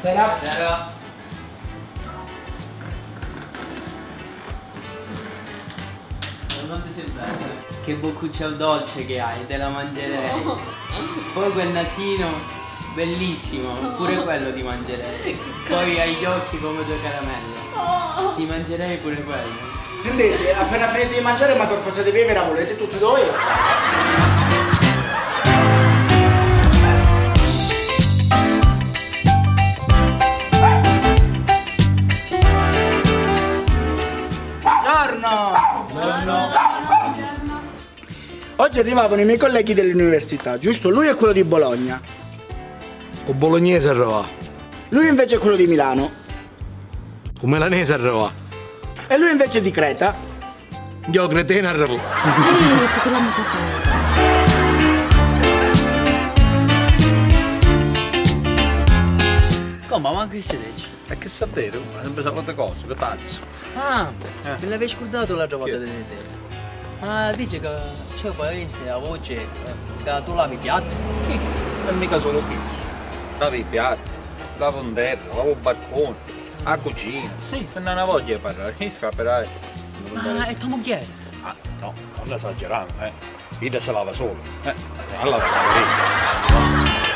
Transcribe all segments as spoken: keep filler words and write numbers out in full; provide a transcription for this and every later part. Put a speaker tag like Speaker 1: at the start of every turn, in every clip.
Speaker 1: Buonasera.
Speaker 2: Buonasera. Non ti sei bella. Che boccuccia dolce che hai, te la mangerei. No. Poi quel nasino, bellissimo, no. Pure quello ti mangerei. Poi hai gli occhi come due caramelle. No. Ti mangerei pure quello.
Speaker 1: Sentite, appena finite di mangiare ma qualcosa di bere, volete tutti e due? Buongiorno!
Speaker 2: Buongiorno!
Speaker 1: Oggi arrivavano i miei colleghi dell'università, giusto? Lui è quello di Bologna.
Speaker 3: O bolognese arriva.
Speaker 1: Lui invece è quello di Milano.
Speaker 3: O milanese arriva.
Speaker 1: E lui invece è di Creta.
Speaker 3: Io cretino arrivo.
Speaker 2: Come, ma che siete?
Speaker 3: E che sa dire? È sempre salute cose, che tazzo.
Speaker 2: Ah,
Speaker 3: Eh.
Speaker 2: me l'avevi scordato l'altra volta di te. Ma dice che c'è un paese a voce che tu lavi i piatti?
Speaker 3: E mica solo qui. Lavo i piatti, lavo un terra, lavo il balcone, la cucina. Sì, se non ne voglio parlare, che scapperai.
Speaker 2: Ma è tua moglie?
Speaker 3: Ah, no, non esagerando, eh. Ida se lava solo. Eh, allora la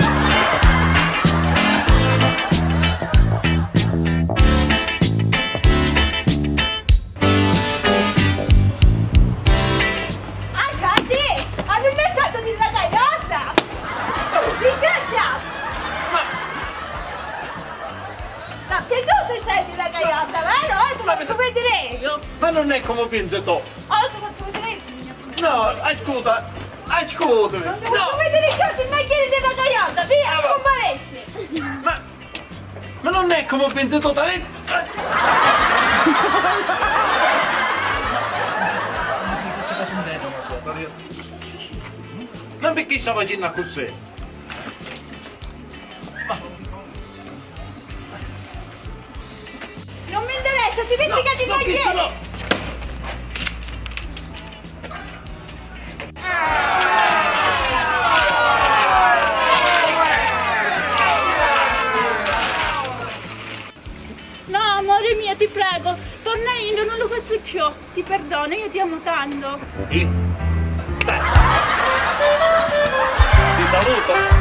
Speaker 4: Che tu ti senti la gaiotta, vero? Oh, ti faccio vedere io!
Speaker 3: Ma non è come pensi tu!
Speaker 4: Oh, ti faccio vedere io!
Speaker 3: No, ascolta! Ascoltami!
Speaker 4: Non ti faccio vedere io, ti macchieri della gaiotta, via,
Speaker 3: Ah,
Speaker 4: comparecchi!
Speaker 3: Ma... Ma non è come pensi tu! Dai. Non perché sta facendo così?
Speaker 4: Non mi interessa, ti vedi che ti macchieri!
Speaker 3: Sono...
Speaker 4: No, amore mio, ti prego, torna in, non lo faccio più. Ti perdono, io ti amo tanto.
Speaker 3: Sì. Dai. Ti saluto.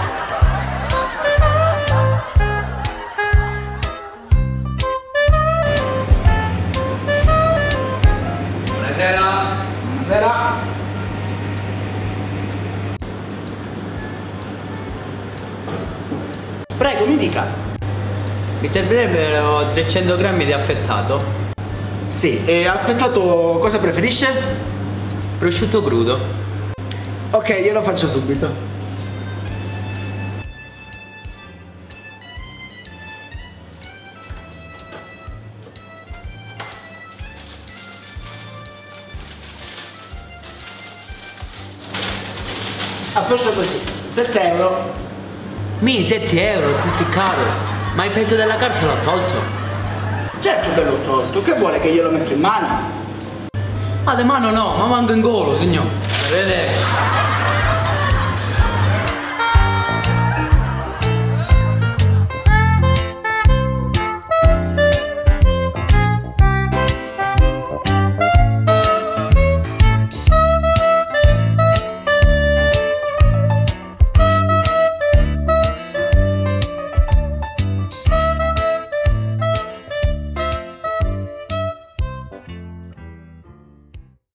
Speaker 2: Buonasera!
Speaker 1: Buonasera. Prego, mi dica.
Speaker 2: Mi servirebbero trecento grammi di affettato.
Speaker 1: Sì, e affettato cosa preferisce?
Speaker 2: Prosciutto crudo.
Speaker 1: Ok, glielo faccio subito. A posto così, sette euro.
Speaker 2: Mi, sette euro, così caro. Ma il peso della carta l'ho tolto.
Speaker 1: Certo che l'ho tolto, che vuole che glielo metto in mano?
Speaker 2: Ma di mano no, ma manco in golo, signor. Vedete?